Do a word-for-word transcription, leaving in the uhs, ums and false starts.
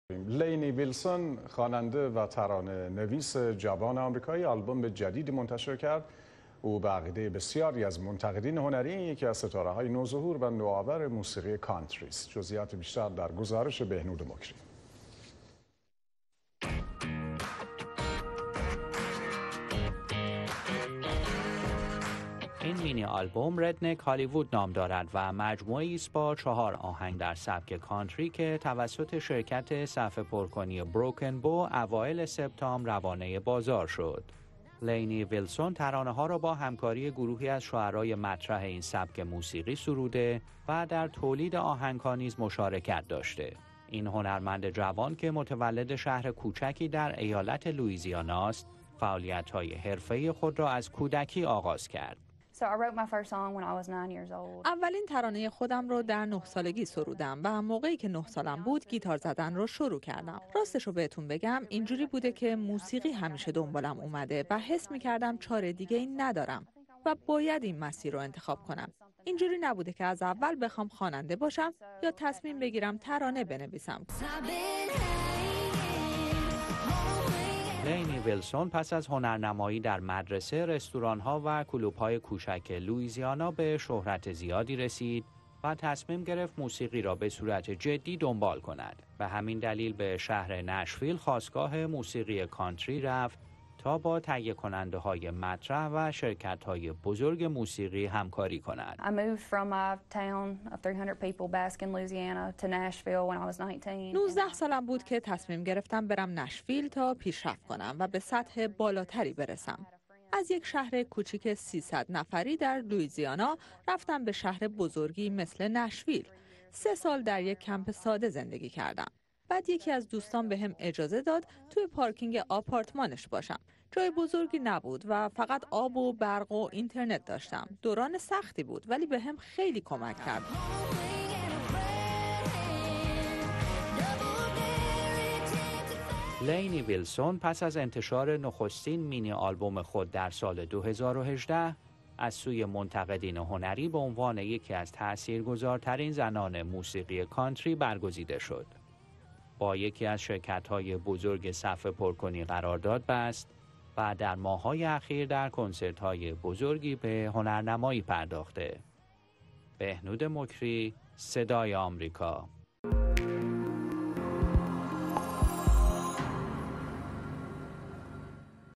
لینی ویلسون خواننده و ترانه نویس جوان آمریکایی آلبوم جدید منتشر کرد. او به عقیده بسیاری از منتقدین هنری یکی از ستاره‌های نوظهور و نوآور موسیقی کانتری است. جزئیات بیشتر در گزارش بهنود مکری. این مینی آلبوم ردنک هالیوود نام دارد و مجموعه‌ای است با چهار آهنگ در سبک کانتری که توسط شرکت صفحه پرکنی بروکن بو اوایل سپتامبر روانه بازار شد. لینی ویلسون ترانه‌ها را با همکاری گروهی از شاعرای مطرح این سبک موسیقی سروده و در تولید آهنگ‌ها نیز مشارکت داشته. این هنرمند جوان که متولد شهر کوچکی در ایالت لوئیزیانا است، فعالیت‌های حرفه‌ای خود را از کودکی آغاز کرد. اولین ترانه خودم رو در نه سالگی سرودم و موقعی که نه سالم بود گیتار زدن رو شروع کردم. راستش رو بهتون بگم اینجوری بوده که موسیقی همیشه دنبالم اومده و حس می‌کردم چاره دیگه این ندارم و باید این مسیر رو انتخاب کنم. اینجوری نبوده که از اول بخوام خواننده باشم یا تصمیم بگیرم ترانه بنویسم. لینی ویلسون پس از هنرنمایی در مدرسه، رستوران‌ها و کلوب‌های کوچک لوئیزیانا به شهرت زیادی رسید و تصمیم گرفت موسیقی را به صورت جدی دنبال کند. به همین دلیل به شهر نشویل خاستگاه موسیقی کانتری رفت تا با تهیه کننده های مطرح و شرکت های بزرگ موسیقی همکاری کند. نوزده سالم بود که تصمیم گرفتم برم نشویل تا پیشرفت کنم و به سطح بالاتری برسم. از یک شهر کوچیک سیصد نفری در لوئیزیانا رفتم به شهر بزرگی مثل نشویل. سه سال در یک کمپ ساده زندگی کردم. بعد یکی از دوستان به هم اجازه داد توی پارکینگ آپارتمانش باشم. جای بزرگی نبود و فقط آب و برق و اینترنت داشتم. دوران سختی بود ولی به هم خیلی کمک کرد. لینی ویلسون پس از انتشار نخستین مینی آلبوم خود در سال دو هزار و هجده از سوی منتقدین هنری به عنوان یکی از تأثیرگذارترین زنان موسیقی کانتری برگزیده شد. با یکی از شرکت‌های بزرگ صفحه پرکنی قرارداد بست و در ماه‌های اخیر در کنسرت‌های بزرگی به هنرنمایی پرداخته. بهنود مکری، صدای آمریکا.